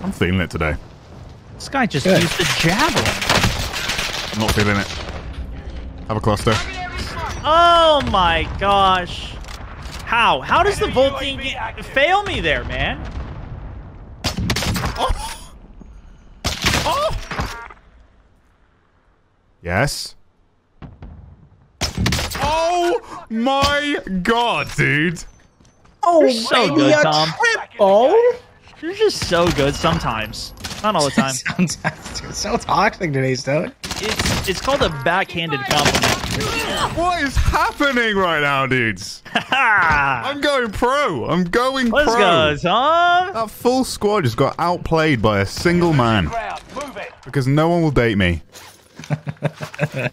I'm feeling it today. This guy just used the javelin. I'm not feeling it. Have a cluster. Oh my gosh. How? How does the Volt thing fail me there, man? Oh! Oh! Yes. Oh my god, dude. Oh, You're so good, Tom. Oh, You're just so good sometimes. Not all the time. Sounds so toxic today, Stoic. It's called a backhanded compliment. What is happening right now, dudes? I'm going pro. I'm going pro. Let's go, Tom. That full squad just got outplayed by a single man. Because no one will date me.